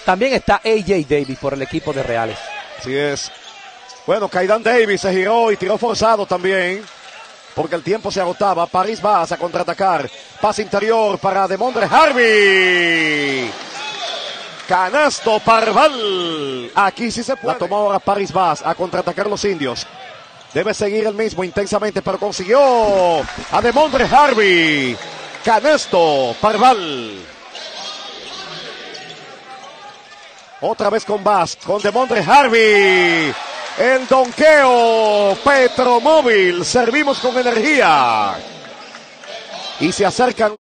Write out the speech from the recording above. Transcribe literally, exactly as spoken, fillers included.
También está A J Davis por el equipo de Reales. Así es. Bueno, Kaidan Davis se giró y tiró forzado también, porque el tiempo se agotaba. Paris Bass a contraatacar. Pase interior para Demondre Harvey. Canasto Parval. Aquí sí se puede. La tomó ahora Paris Bass a contraatacar los indios. Debe seguir el mismo intensamente, pero consiguió a Demondre Harvey. Canasto Parval. Otra vez con Bass, con Demondre Harvey. El donqueo. Petromóvil. Servimos con energía. Y se acercan.